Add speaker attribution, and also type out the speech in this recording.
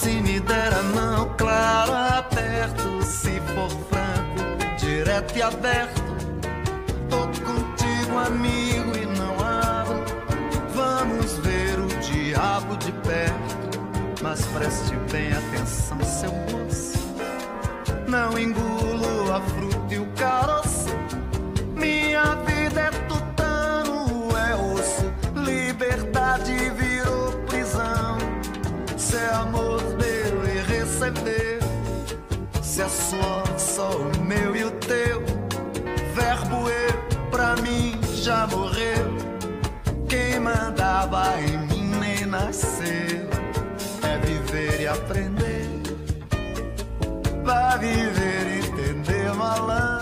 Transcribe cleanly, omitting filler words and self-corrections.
Speaker 1: se me dera não, claro, aperto. Se for franco, direto e aberto, tô contigo, amigo, e não abro. Vamos ver o diabo de perto, mas preste bem atenção, seu moço. Não engulo a fruta e o caroço. Minha vida é tutano, é osso. Liberdade virou prisão. Se é amor, deu e receber. Se é suor, só o meu e o teu. Verbo eu, pra mim, já morreu. Quem mandava em mim nem nasceu. É viver e aprender. Vai viver e entender, malandro.